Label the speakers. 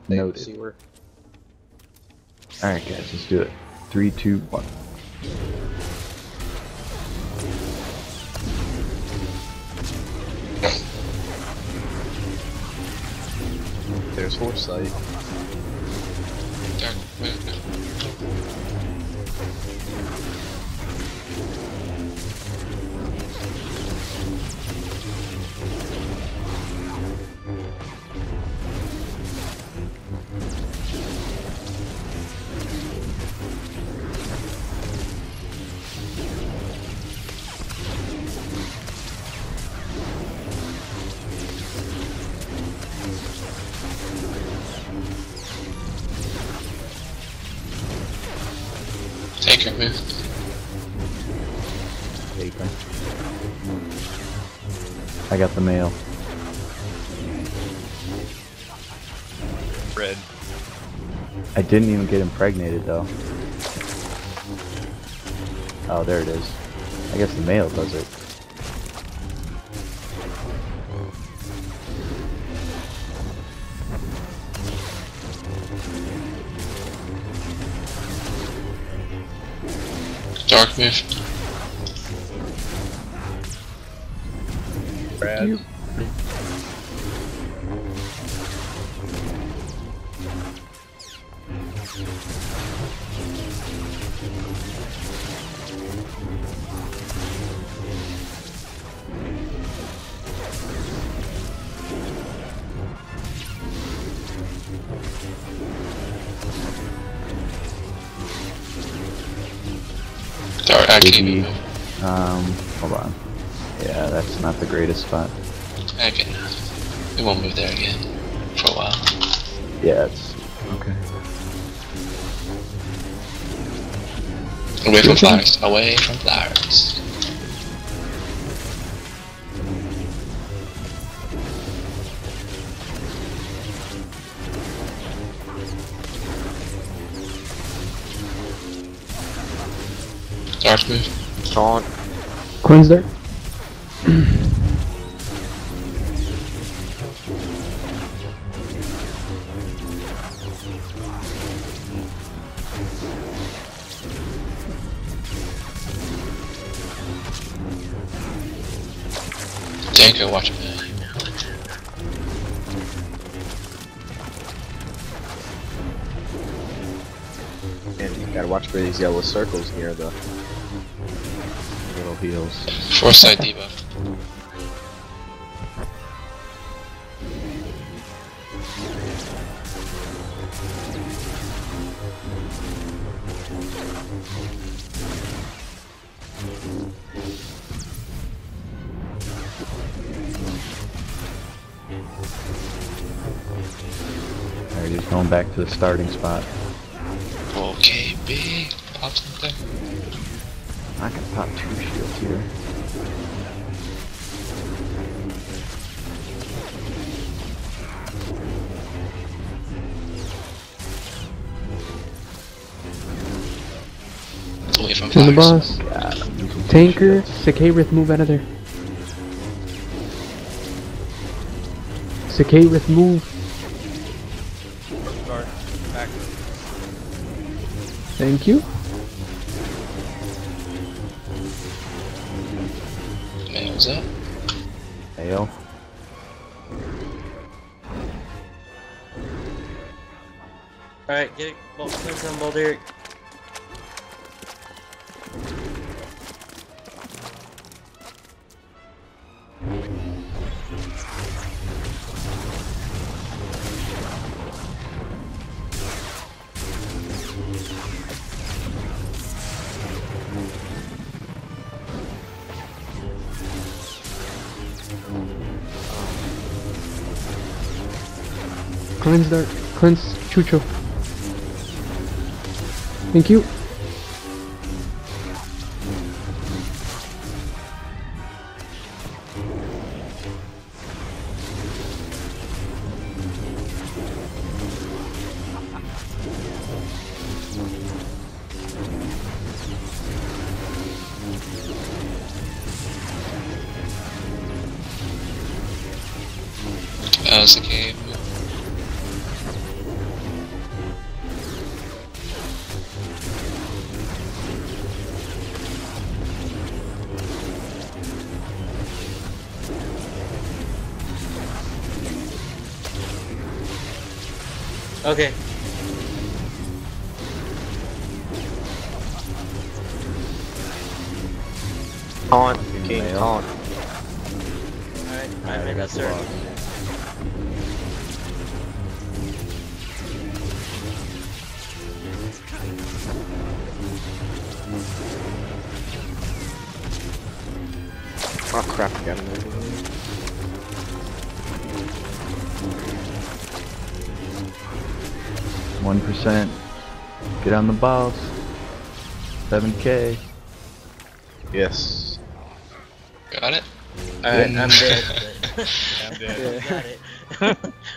Speaker 1: Noted.
Speaker 2: Sewer.
Speaker 1: Alright guys, let's do it. 3, 2, 1.
Speaker 2: There's Foresight.
Speaker 3: Dark Moon. Taker move.
Speaker 1: Take him. I got the mail.
Speaker 2: Red.
Speaker 1: I didn't even get impregnated though. Oh, there it is. I guess the mail does it.
Speaker 3: Dark move.
Speaker 2: Brad.
Speaker 3: Dark Arcane
Speaker 1: Maybe,
Speaker 3: move.
Speaker 1: hold on. Yeah, that's not the greatest spot.
Speaker 3: Okay. We won't move there again. For a while.
Speaker 1: Yeah, it's okay.
Speaker 3: Away from flowers. Away from flowers. Dark move.
Speaker 2: Taunt.
Speaker 4: Cleanse there.
Speaker 3: Danko, watch it.
Speaker 2: And you gotta watch for these yellow circles near the
Speaker 1: Little heals.
Speaker 3: Foresight debuff.
Speaker 1: Alright, he's going back to the starting spot.
Speaker 3: Okay, big. Pop something.
Speaker 1: I can pop 2 shields here.
Speaker 3: Away from
Speaker 4: To the
Speaker 3: flowers.
Speaker 4: boss. Tanker, Sakarith, move out of there. Sakarith, move.
Speaker 2: guard. Back.
Speaker 4: Thank you.
Speaker 3: Mail's up.
Speaker 1: Mail.
Speaker 5: Alright, get it. Well, cleanse on Balderic.
Speaker 4: Cleanse Dark. Cleanse Chucho. Thank you.
Speaker 3: That was the game.
Speaker 5: Okay.
Speaker 2: Taunt, King,
Speaker 1: Nail.
Speaker 2: taunt.
Speaker 5: Alright, I'm in the
Speaker 1: got the
Speaker 5: circle.
Speaker 1: boss.
Speaker 2: Oh crap, again.
Speaker 1: 1%. Get on the boss. 7K.
Speaker 2: Yes.
Speaker 3: Got it?
Speaker 5: Alright,
Speaker 1: Yeah.
Speaker 5: I'm dead.
Speaker 2: I'm dead.
Speaker 5: Got it.